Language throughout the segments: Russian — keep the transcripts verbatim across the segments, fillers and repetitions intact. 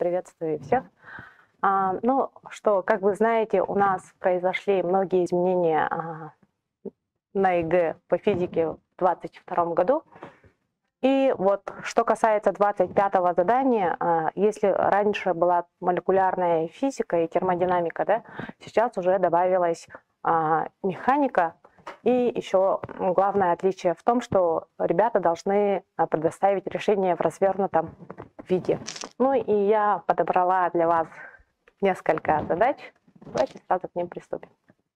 Приветствую всех. А, ну что, как вы знаете, у нас произошли многие изменения а, на ЕГЭ по физике в двадцать втором году. И вот что касается двадцать пятого задания, а, если раньше была молекулярная физика и термодинамика, да, сейчас уже добавилась а, механика. И еще главное отличие в том, что ребята должны предоставить решение в развернутом виде. Ну и я подобрала для вас несколько задач. Давайте сразу к ним приступим.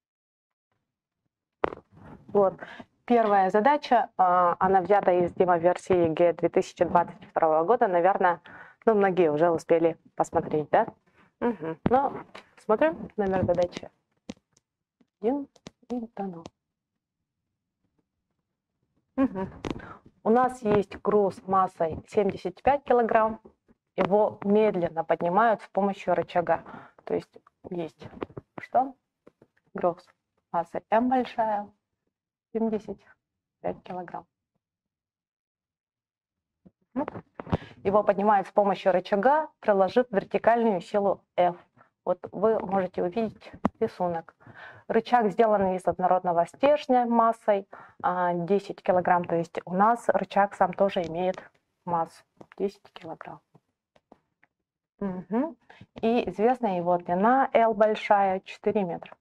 Вот. Первая задача, она взята из демо-версии ЕГЭ две тысячи двадцать второго года. Наверное, ну, многие уже успели посмотреть, да? Угу. Ну, смотрим номер задачи. Один и дано. Угу. У нас есть груз массой семьдесят пять килограмм. Его медленно поднимают с помощью рычага. То есть есть что? Груз массой М большая, семьдесят пять килограмм. Его поднимают с помощью рычага, приложив вертикальную силу F. Вот вы можете увидеть рисунок. Рычаг сделан из однородного стержня массой десять килограмм. То есть у нас рычаг сам тоже имеет массу десять килограмм. Угу. И известна его длина L большая четыре метра.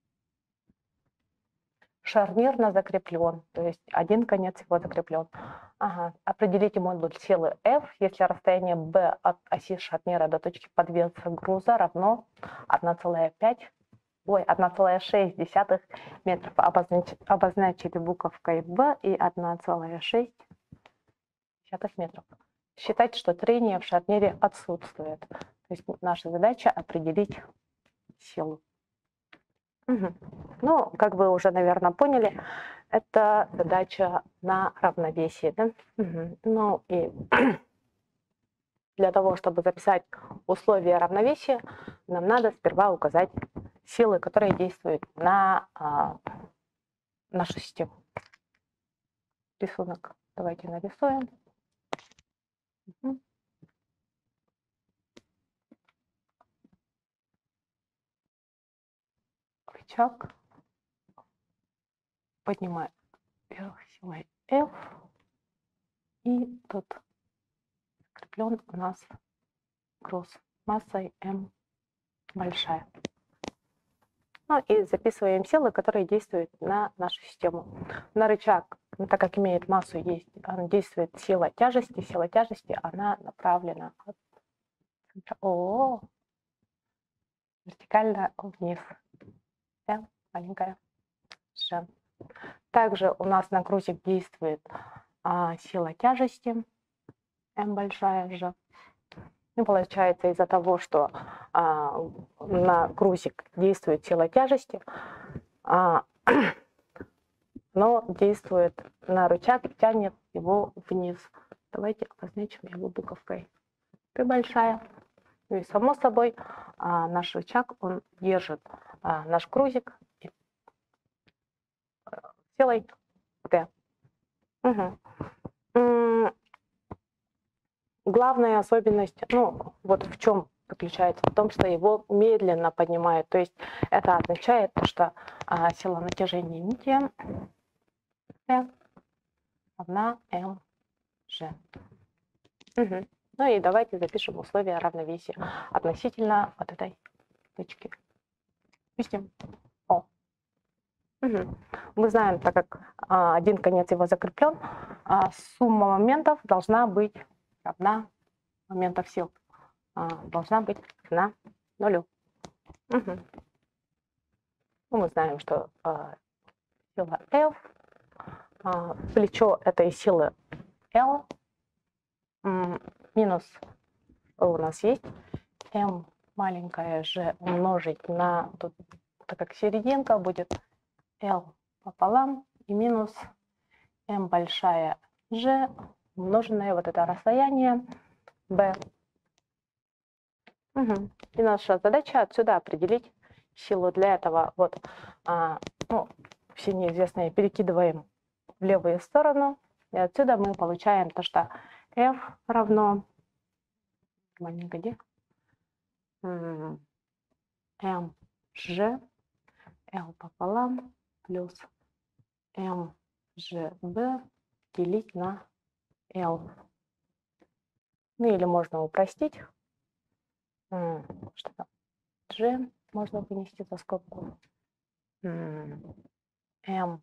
Шарнирно закреплен, то есть один конец его закреплен. Ага. Определите модуль силы F, если расстояние B от оси шарнира до точки подвеса груза равно одна целая пять, ой, одна целая шесть десятых метров. Обознач, обозначили буковкой B и одна целая шесть десятых метров. Считать, что трение в шарнире отсутствует. То есть наша задача определить силу. Угу. Ну, как вы уже, наверное, поняли, это задача на равновесие. Да? Угу. Ну и для того, чтобы записать условия равновесия, нам надо сперва указать силы, которые действуют на а, нашу систему. Рисунок давайте нарисуем. Угу. Рычаг поднимает вверх силой F, и тут закреплен у нас груз массой М большая. Ну и записываем силы, которые действуют на нашу систему. На рычаг, ну, так как имеет массу, есть, действует сила тяжести. Сила тяжести, она направлена от О, вертикально вниз. М маленькая Ж. Также у нас на грузик действует а, сила тяжести М большая Ж. Ну, получается, из-за того, что а, на грузик действует сила тяжести, а, но действует на рычаг и тянет его вниз. Давайте обозначим его буковкой П большая. Ну и само собой а, наш рычаг, он держит а, наш грузик силой Т. Угу. Главная особенность, ну, вот в чем заключается, в том, что его медленно поднимают. То есть это означает, что а, сила натяжения нити равна М Ж. Угу. Ну и давайте запишем условия равновесия относительно вот этой точки. Допустим, О. Угу. Мы знаем, так как а, один конец его закреплен, а, сумма моментов должна быть равна моментов сил. А, должна быть равна нулю. Угу. Ну, мы знаем, что а, сила F, а, плечо этой силы L, м, минус у нас есть M маленькая Ж умножить на, тут, так как серединка будет L пополам, и минус М большая Ж умноженное вот это расстояние B. Угу. И наша задача отсюда определить силу. Для этого вот а, ну, все неизвестные перекидываем в левую сторону. И отсюда мы получаем то, что F равно маленько, м, mg L пополам плюс mgb делить на L. Ну или можно упростить. М, Что там? G можно вынести за скобку. М, M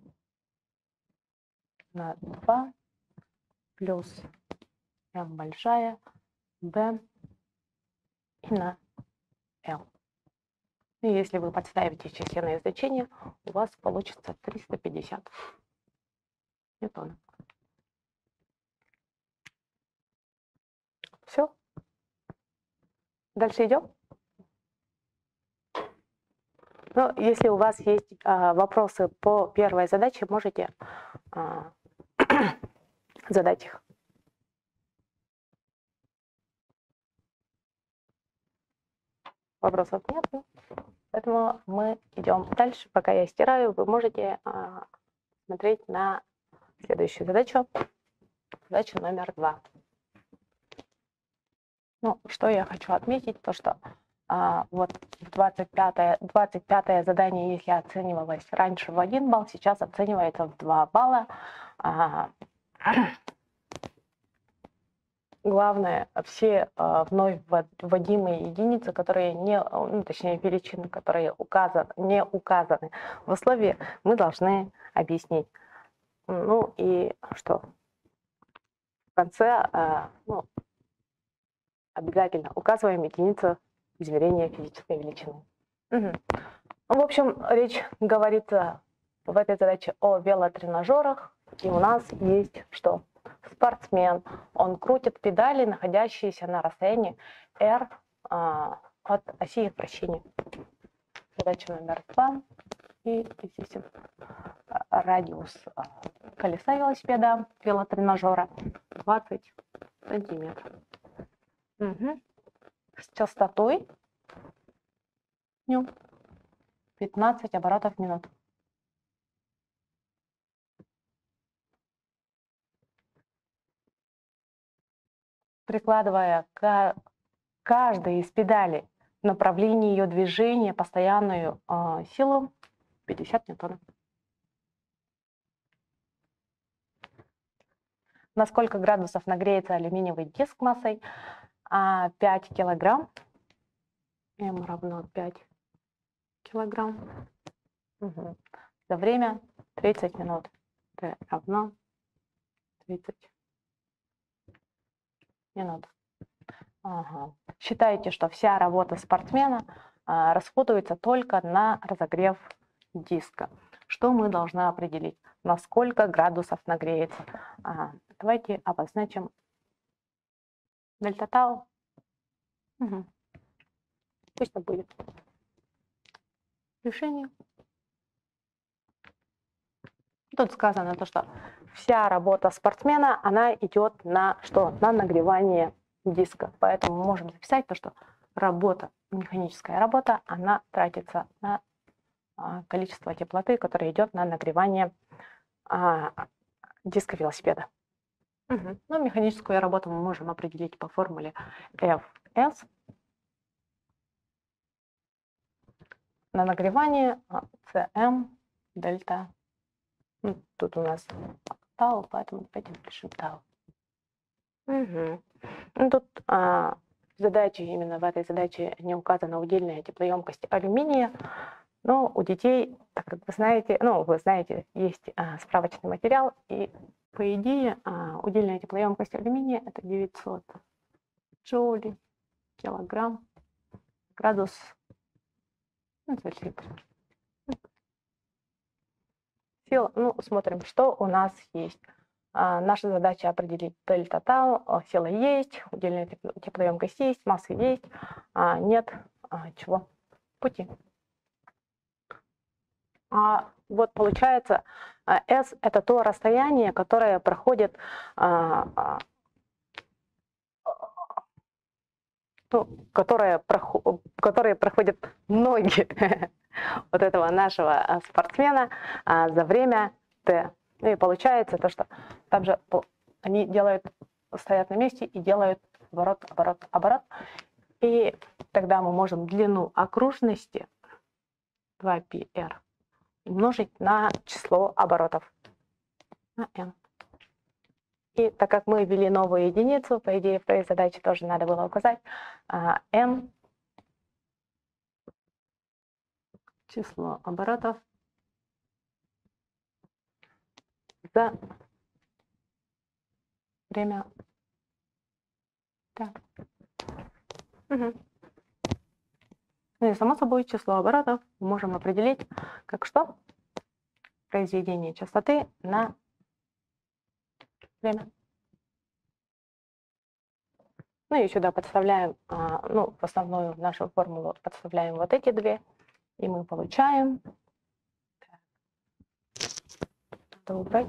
на два плюс M большая B и на L. И если вы подставите численные значения, у вас получится триста пятьдесят ньютонов. Все. Дальше идем. Ну, если у вас есть а, вопросы по первой задаче, можете а, задать их. Вопросов нет, поэтому мы идем дальше. Пока я стираю, вы можете а, смотреть на следующую задачу. Задача номер два. Ну, что я хочу отметить, то что а, вот двадцать пятое, двадцать пятое задание, если оценивалось раньше в один балл, сейчас оценивается в два балла. А, Главное, все э, вновь вводимые единицы, которые не, ну, точнее величины, которые указаны, не указаны в условии, мы должны объяснить. Ну и что? В конце э, ну, обязательно указываем единицу измерения физической величины. Угу. В общем, речь говорится в этой задаче о велотренажерах, и у нас есть что? Спортсмен, он крутит педали, находящиеся на расстоянии r а, от оси их вращения. Задача номер два. И здесь радиус колеса велосипеда, велотренажера двадцать сантиметров. Угу. С частотой пятнадцать оборотов в минуту. Прикладывая к каждой из педалей в направлении ее движения постоянную э, силу пятьдесят ньютонов. На сколько градусов нагреется алюминиевый диск массой а, пять килограмм? М равно пять килограмм. Угу. За время тридцать минут. Т равно тридцать минут. Ага. Считайте, что вся работа спортсмена а, расходуется только на разогрев диска. Что мы должны определить? На сколько градусов нагреется? А, давайте обозначим дельта тау. Угу. Пусть это будет решение. Тут сказано то, что вся работа спортсмена, она идет на что? На нагревание диска. Поэтому мы можем записать то, что работа, механическая работа, она тратится на а, количество теплоты, которое идет на нагревание а, диска велосипеда. Угу. Ну, механическую работу мы можем определить по формуле эф эс. На нагревание Cm дельта. Ну, тут у нас тау, поэтому давайте напишем тау. Угу. Ну, тут а, задачи, именно в этой задаче не указана удельная теплоемкость алюминия, но у детей, так как вы знаете, ну, вы знаете, есть а, справочный материал, и по идее а, удельная теплоемкость алюминия это девятьсот джоулей, килограмм, градус, ну, сила. Ну, смотрим, что у нас есть. А, наша задача определить дельта тау. Сила есть, удельная теплоемкость есть, масса есть, а, нет а, чего? Пути. А, вот получается, S это то расстояние, которое проходит, а, а, ну, которое, проход, которое проходит ноги вот этого нашего спортсмена а, за время Т. Ну и получается то, что там же они делают, стоят на месте и делают оборот, оборот, оборот. И тогда мы можем длину окружности два пи эр умножить на число оборотов, на n. И так как мы ввели новую единицу, по идее, в той задаче тоже надо было указать а, n, число оборотов за время. Так. Угу. Ну и само собой число оборотов мы можем определить как что? Произведение частоты на время. Ну и сюда подставляем, а, ну, в основную нашу формулу подставляем вот эти две, и мы получаем. Надо убрать.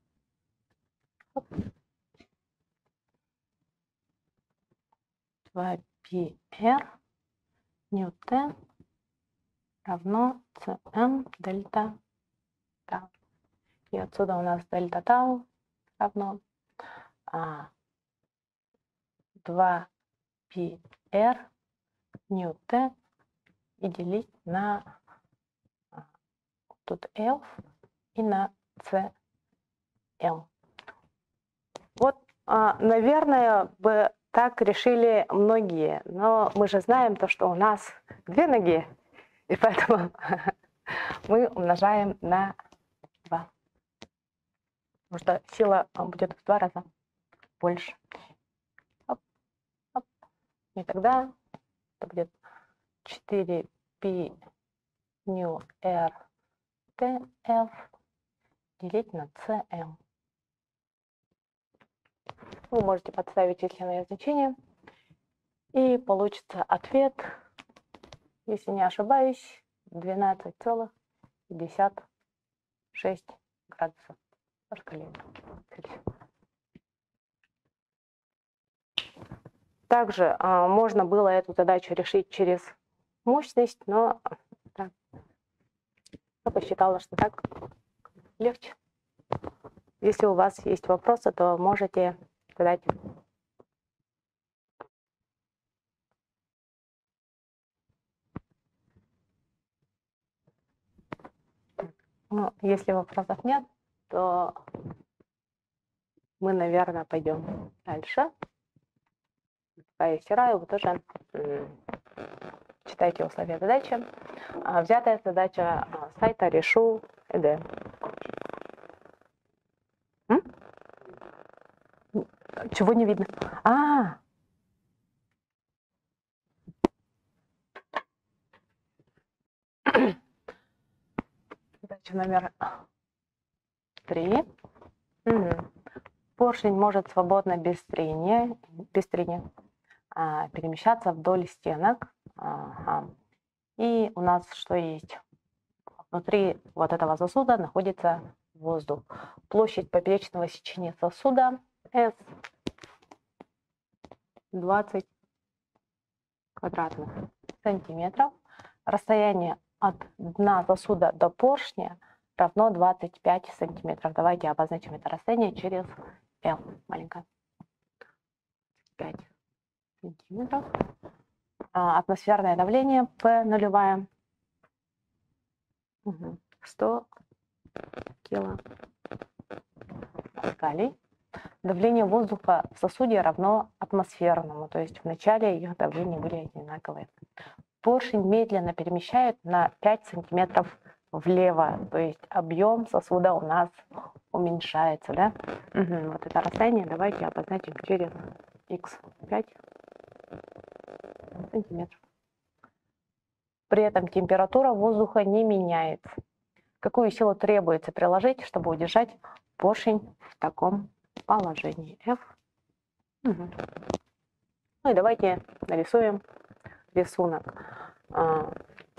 два пи эр ньютон равно cm дельта тау. И отсюда у нас дельта тау равно а, два пи эр ньютон и делить на а, тут F и на cm. Вот, а, наверное, бы так решили многие, но мы же знаем то, что у нас две ноги, и поэтому мы умножаем на два. Потому что сила будет в два раза больше. Оп, оп. И тогда это будет четыре пи ню эр тэ эф делить на cm. Вы можете подставить численное значение, и получится ответ, если не ошибаюсь, двенадцать целых пятьдесят шесть градусов по шкале Цельсия. Также а, можно было эту задачу решить через мощность, но так, я посчитала, что так легче. Если у вас есть вопросы, то можете задать. Ну, если вопросов нет, то мы, наверное, пойдем дальше. Пока я стираю, вы тоже читайте условия задачи. А, взятая задача с сайта Решу ЭД. М? Чего не видно? А! Задача номер три. Угу. Поршень может свободно без трения, без трения а, перемещаться вдоль стенок. Ага. И у нас что есть? Внутри вот этого сосуда находится воздух. Площадь поперечного сечения сосуда S двадцать квадратных сантиметров. Расстояние от дна сосуда до поршня равно двадцать пять сантиметров. Давайте обозначим это расстояние через L. Маленькое. пять сантиметров. А, атмосферное давление P нулевая. Угу. сто килопаскалей. Давление воздуха в сосуде равно атмосферному, то есть в начале их давления были одинаковые. Поршень медленно перемещает на пять сантиметров влево, то есть объем сосуда у нас уменьшается, да? Угу. Вот это расстояние давайте обозначим через икс пять сантиметров. При этом температура воздуха не меняется. Какую силу требуется приложить, чтобы удержать поршень в таком положении F? Угу. Ну и давайте нарисуем рисунок. А,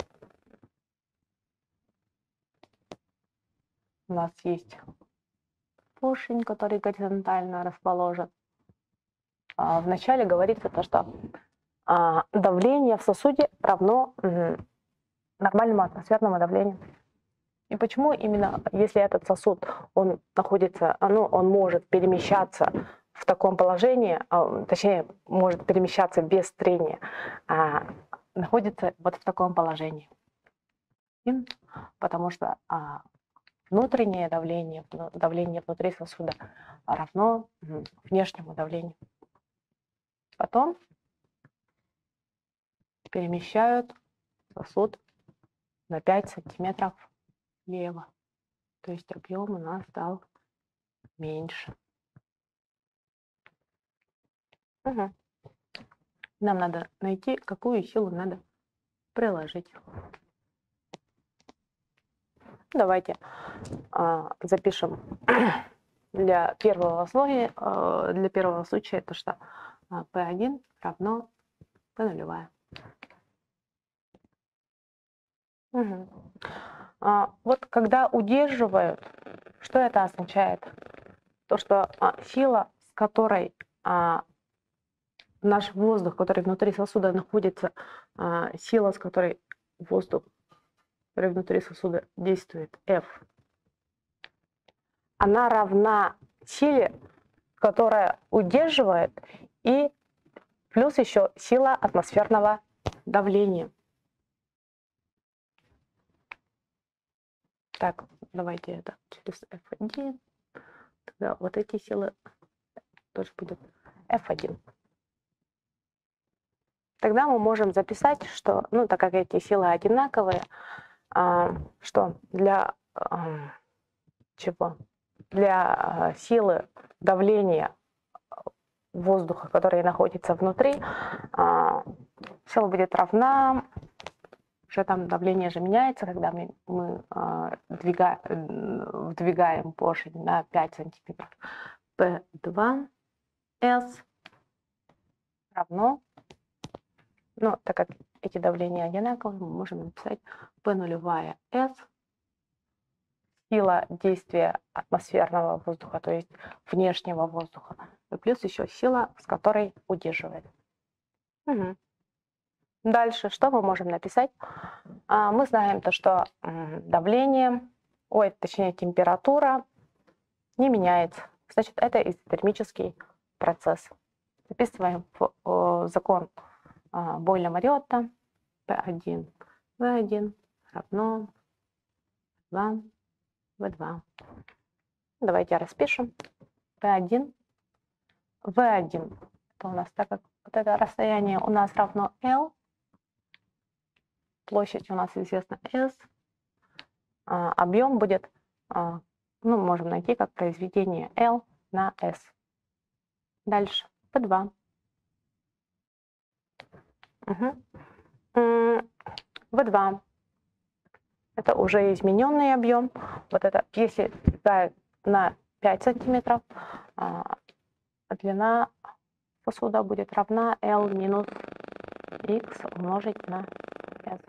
у нас есть поршень, который горизонтально расположен. А, вначале говорится то, что а, давление в сосуде равно угу, нормальному атмосферному давлению. И почему именно, если этот сосуд, он находится, ну, он может перемещаться в таком положении, точнее, может перемещаться без трения, находится вот в таком положении. Потому что а, внутреннее давление, давление внутри сосуда равно внешнему давлению. Потом перемещают сосуд на пять сантиметров влево. То есть объем у нас стал меньше. Угу. Нам надо найти, какую силу надо приложить. Давайте а, запишем для первого слоя, а, для первого случая, то что а, P один равно P нулевая. Угу. А, вот когда удерживают, что это означает? То, что а, сила, с которой а, наш воздух, который внутри сосуда находится, а, сила, с которой воздух, который внутри сосуда действует, F, она равна силе, которая удерживает, и плюс еще сила атмосферного давления. Так, давайте это через эф один. Тогда вот эти силы тоже будут эф один. Тогда мы можем записать, что, ну, так как эти силы одинаковые, а, что для а, чего? Для а, силы давления воздуха, который находится внутри, а, сила будет равна, уже там давление же меняется, когда мы, мы а, двига, вдвигаем поршень на пять сантиметров. P два S равно, ну, так как эти давления одинаковые, мы можем написать P нулевая S, сила действия атмосферного воздуха, то есть внешнего воздуха, и плюс еще сила, с которой удерживает. Угу. Дальше, что мы можем написать? А, мы знаем то, что давление, ой, точнее температура не меняется. Значит, это изотермический процесс. Записываем в о, закон а, Бойля-Мариотта. P один V один равно два V два. Давайте распишем. P один V один. Это у нас, так как вот это расстояние у нас равно L, площадь у нас известна S, а, объем будет, а, ну, можем найти как произведение L на S. Дальше P два. Угу. V два. Это уже измененный объем. Вот это, если на пять сантиметров, а, длина сосуда будет равна L минус X умножить на S.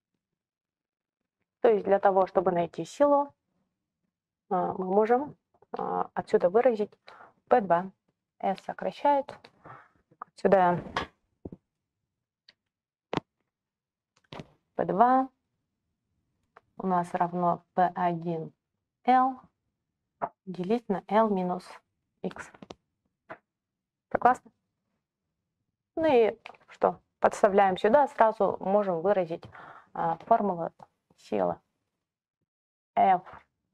То есть для того, чтобы найти силу, мы можем отсюда выразить P два. S сокращает. Отсюда P два у нас равно P один L делить на L минус X. Согласны? Ну и что? Подставляем сюда, сразу можем выразить а, формулу силы. F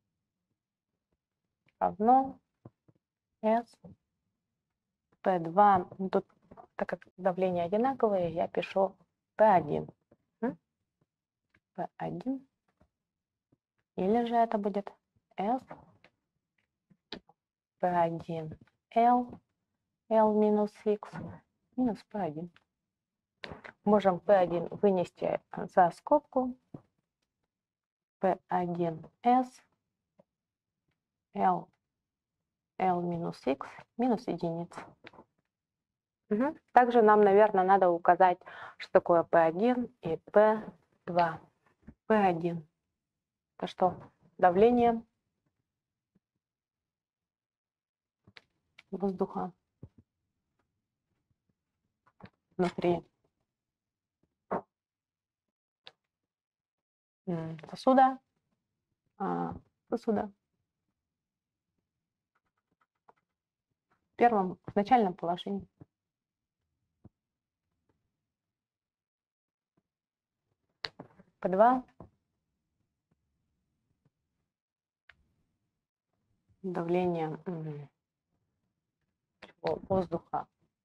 равно S P два. Тут, так как давление одинаковое, я пишу P один. P один. Или же это будет S P один L L минус X минус P один. Можем P один вынести за скобку. P один S L L минус X минус единица. Угу. Также нам, наверное, надо указать, что такое P один и P два. P один. Это что? Давление воздуха внутри сосуда, сосуда в первом, в начальном положении. P два. Давление воздуха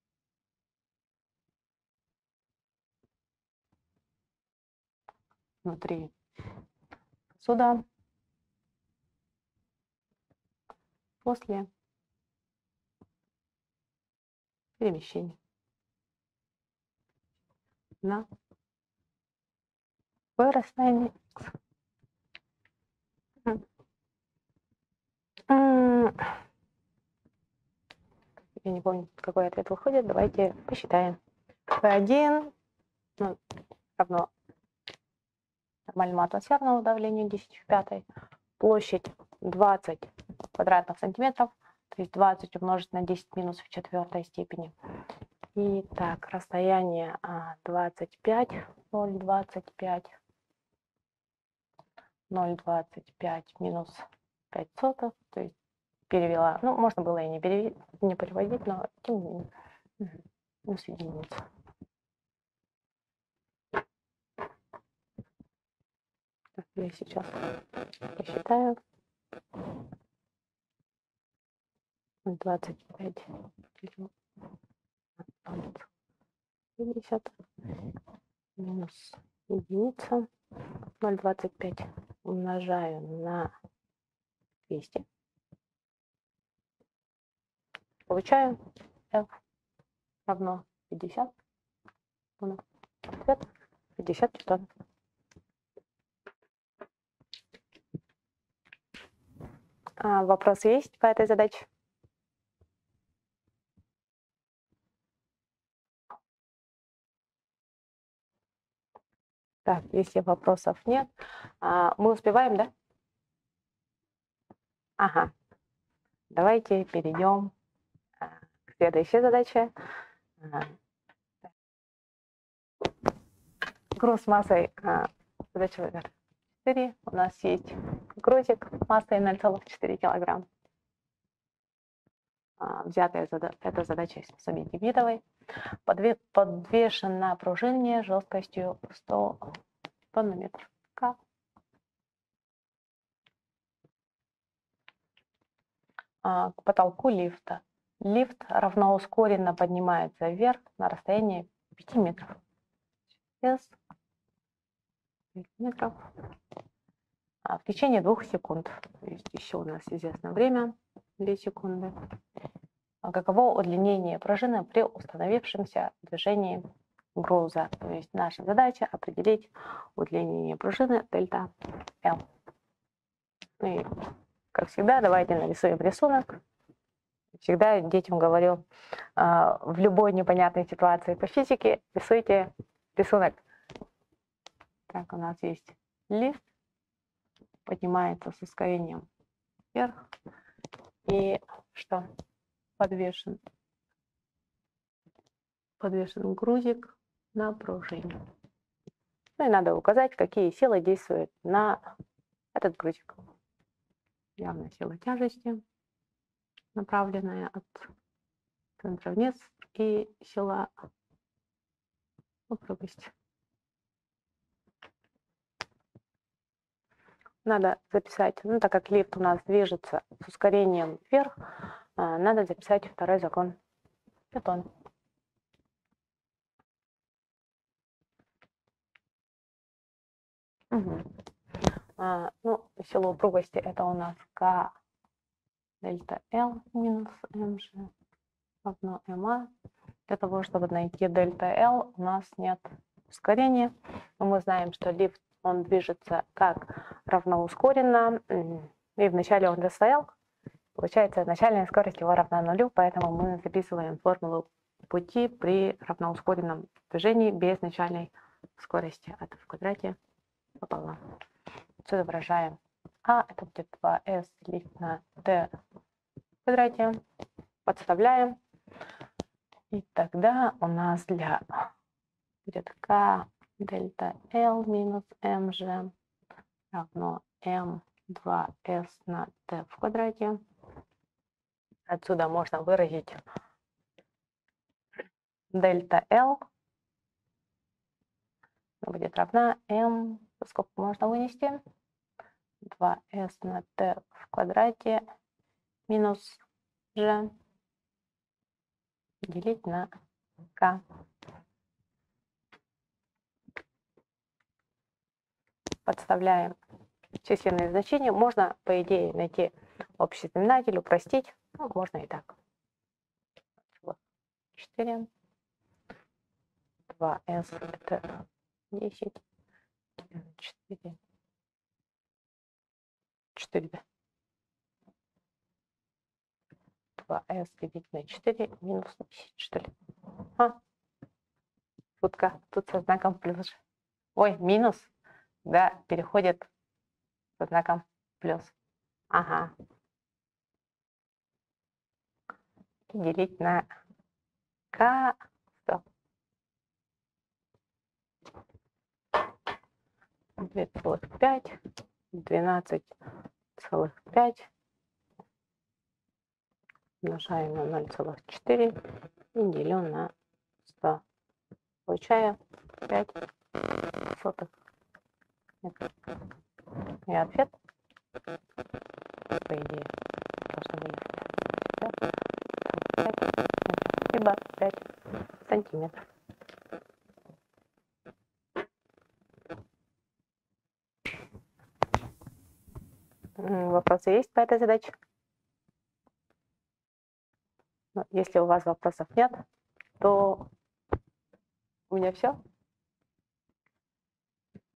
внутри сосуда после перемещения на v расстоянии x. Я не помню, какой ответ выходит. Давайте посчитаем. P один ну, равно нормальному атмосферному давлению десять в пятой. Площадь двадцать квадратных сантиметров, то есть двадцать умножить на десять минус в четвертой степени. И так, расстояние двадцать пять, ноль двадцать пять, ноль двадцать пять минус пять сотых, то есть перевела, ну, можно было и не, перевести, не переводить, но тем не менее, минус единица. Так, я сейчас посчитаю. двадцать пять пятьдесят минус единица. ноль двадцать пять умножаю на двести. Получаю F равно пятьдесят. Ответ пятьдесят тонн. А, вопросы есть по этой задаче? Так, если вопросов нет, а, мы успеваем, да? Ага. Давайте перейдем а, к следующей задаче. А, груз массой а, задача номер четыре. У нас есть грузик массой ноль целых четыре килограмм. А, взятая зада эта задача из сабитибитовой. Подвешен на пружине жесткостью сто тонн на метр. К. А, к потолку лифта. Лифт равноускоренно поднимается вверх на расстояние пяти метров. S пять метров. А, в течение двух секунд. То есть еще у нас известно время, две секунды. А каково удлинение пружины при установившемся движении груза? То есть наша задача определить удлинение пружины дельта L. Ну и, как всегда, давайте нарисуем рисунок. Всегда детям говорю, в любой непонятной ситуации по физике рисуйте рисунок. Так, у нас есть лифт, поднимается с ускорением вверх и что? Подвешен, подвешен грузик на пружине. Ну и надо указать, какие силы действуют на этот грузик. Явно сила тяжести, направленная от центра вниз, и сила упругости. Надо записать, ну так как лифт у нас движется с ускорением вверх, надо записать второй закон Ньютона. Угу. А, ну, сила упругости это у нас К дельта L минус mg равно ma. Для того, чтобы найти дельта L, у нас нет ускорения. Но мы знаем, что лифт, он движется как равноускоренно. И вначале он расстоял. Получается, начальная скорость его равна нулю, поэтому мы записываем формулу пути при равноускоренном движении без начальной скорости. Это в квадрате пополам. Отсюда выражаем А, это будет два эс делить на d в квадрате. Подставляем. И тогда у нас для будет К дельта L минус mg равно эм два эс на t в квадрате. Отсюда можно выразить дельта L будет равна m, сколько можно вынести? два эс на t в квадрате минус g делить на k. Подставляем численные значения. Можно, по идее, найти общий знаменатель, упростить. Ну, можно и так. четыре. два эс это десять. четыре. четыре, да. два эс делить на четыре минус десять, что ли. А, шутка. Тут со знаком плюс. Ой, минус. Да, переходит со знаком плюс. Ага. И делить на k. Стоп. два целых пять. двенадцать целых пять. Умножаем на ноль целых четыре и делю на сто. Получаю пять сотых. И ответ, по идее, должен выехать либо пять сантиметров. Вопросы есть по этой задаче? Если у вас вопросов нет, то у меня все.